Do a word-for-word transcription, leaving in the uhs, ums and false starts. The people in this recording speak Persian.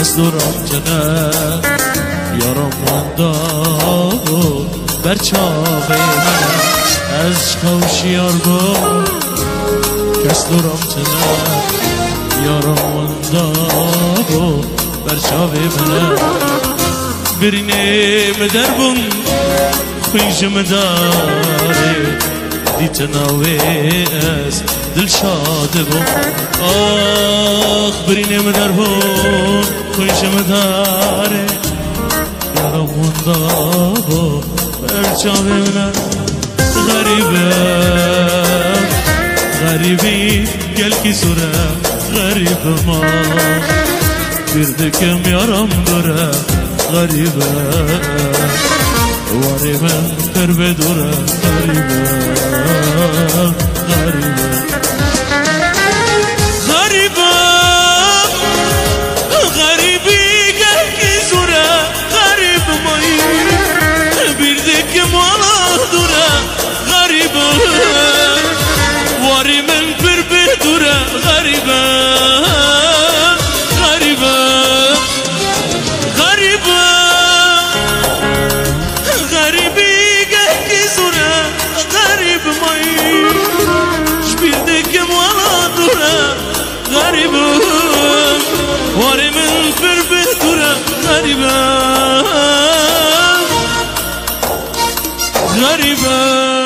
کس دورم کنه یارم مانده و برچاوه من از خوشیار با کس دورم کنه یارم مانده و برچاوه من برینه مدربم خویشم داره دیت ناوی از دل شاده بم آخ برینم در بم خویشم داره یارم مونده با برچاوه من غریبه غریبی گل کی سوره غریب ما بردکم یارم دوره غریبه واری من پر بدوره غریبه غریبه غریبه غریبی گل کی زوره غریب مایی بیردک مالا دوره غریبه واری من پر بدوره غریبه غریبه غریبه غریبی گهی زوره غریب مایی شبیردکم والا دوره غریبه واری من پر بدوره غریبه غریبه